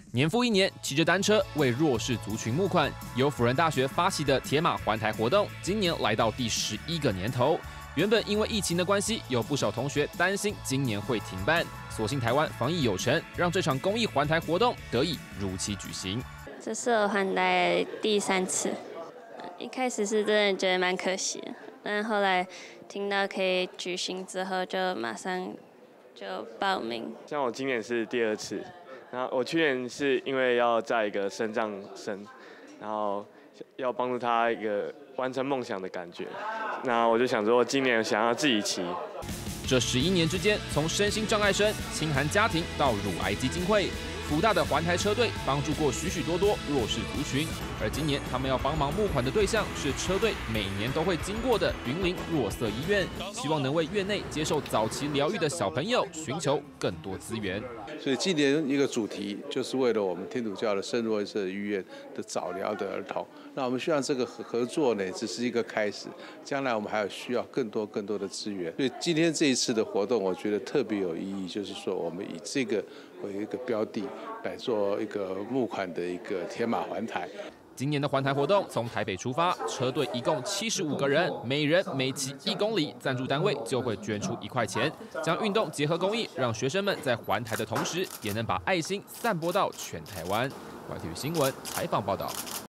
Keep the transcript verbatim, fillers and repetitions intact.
年复一年，骑着单车为弱势族群募款，由辅仁大学发起的铁马环台活动，今年来到第十一个年头。原本因为疫情的关系，有不少同学担心今年会停办，所幸台湾防疫有成，让这场公益环台活动得以如期举行。 这是我环台第三次，一开始是真的觉得蛮可惜的，但后来听到可以举行之后，就马上就报名。 像我今年是第二次。然后我去年是因为要载一个身障生，然后要帮助他一个完成梦想的感觉，那我就想说今年想要自己骑。 这十一年之间，从身心障碍生、清寒家庭到乳癌基金会，福大的环台车队帮助过许许多多弱势族群。而今年他们要帮忙募款的对象是车队每年都会经过的云林弱色医院，希望能为院内接受早期疗愈的小朋友寻求更多资源。 所以今年一个主题就是为了我们天主教的圣若瑟医院的早疗的儿童。那我们希望这个合作呢，只是一个开始，将来我们还有需要更多更多的资源。所以今天这一次的活动，我觉得特别有意义，就是说我们以这个为一个标的来做一个募款的一个铁马环台。 今年的环台活动从台北出发，车队一共七十五个人，每人每骑一公里，赞助单位就会捐出一块钱，将运动结合公益，让学生们在环台的同时，也能把爱心散播到全台湾。Y T V新闻采访报道。